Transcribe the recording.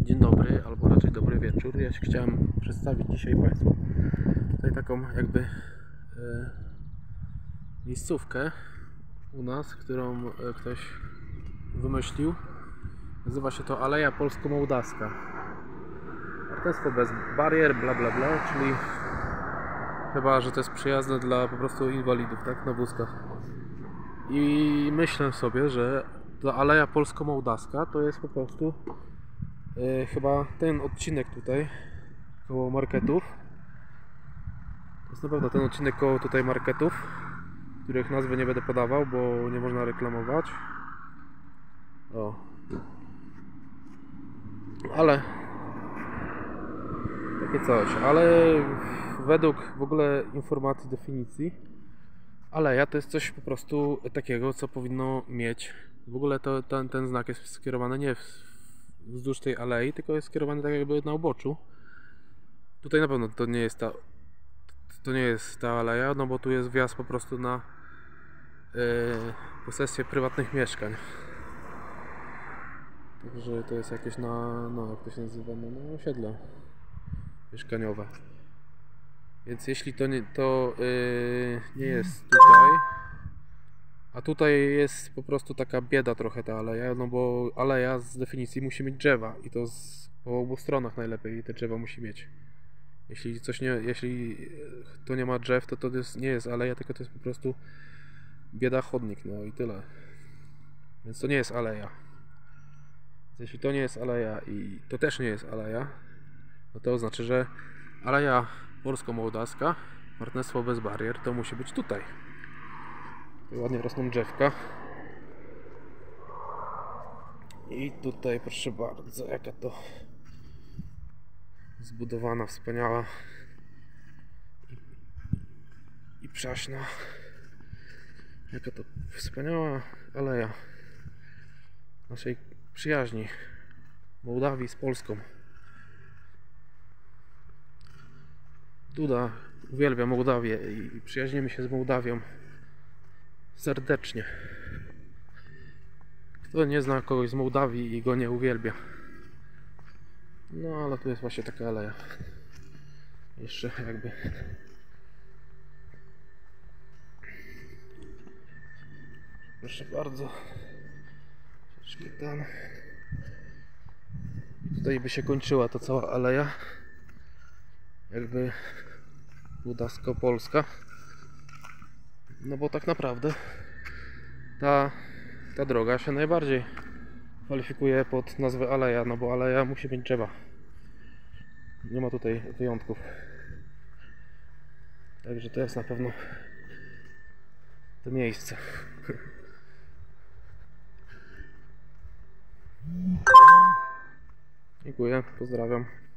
Dzień dobry, albo raczej dobry wieczór. Ja się chciałem przedstawić dzisiaj Państwu tutaj taką jakby miejscówkę u nas, którą ktoś wymyślił. Nazywa się to Aleja Polsko-Mołdawska. Partnerstwo bez barier, bla bla bla, czyli chyba, że to jest przyjazne dla po prostu inwalidów, tak, na wózkach. I myślę sobie, że ta Aleja Polsko-Mołdawska to jest po prostu chyba ten odcinek tutaj koło marketów. To jest na pewno ten odcinek koło tutaj marketów, których nazwy nie będę podawał, bo nie można reklamować. O. Ale takie coś, ale według w ogóle informacji, definicji, aleja to jest coś po prostu takiego, co powinno mieć. W ogóle to ten znak jest skierowany nie wzdłuż tej alei, tylko jest skierowany tak jakby na uboczu. Tutaj na pewno to nie jest ta aleja, no bo tu jest wjazd po prostu na posesję prywatnych mieszkań. Także to jest jakieś jak to się nazywa, no osiedle mieszkaniowe. Więc jeśli to nie jest tutaj, a tutaj jest po prostu taka bieda trochę ta aleja, no bo aleja z definicji musi mieć drzewa i to po obu stronach najlepiej te drzewa musi mieć. Jeśli to nie ma drzew, to nie jest aleja, tylko to jest po prostu bieda chodnik, no i tyle. Więc to nie jest aleja. Więc jeśli to nie jest aleja i to też nie jest aleja, no to oznacza, że Aleja Polsko-Mołdawska, partnerstwo bez barier, to musi być tutaj. Tutaj ładnie rosną drzewka. I tutaj proszę bardzo, jaka to zbudowana, wspaniała i przaśna. Jaka to wspaniała aleja naszej przyjaźni Mołdawii z Polską. Duda uwielbia Mołdawię i przyjaźnimy się z Mołdawią serdecznie. Kto nie zna kogoś z Mołdawii i go nie uwielbia. No ale tu jest właśnie taka aleja. Jeszcze jakby. Proszę bardzo. Ten. Tutaj by się kończyła ta cała aleja. Jakby Mołdawsko-Polska. No bo tak naprawdę ta droga się najbardziej kwalifikuje pod nazwę aleja, no bo aleja musi mieć drzewa. Nie ma tutaj wyjątków. Także to jest na pewno to miejsce. Dziękuję, pozdrawiam.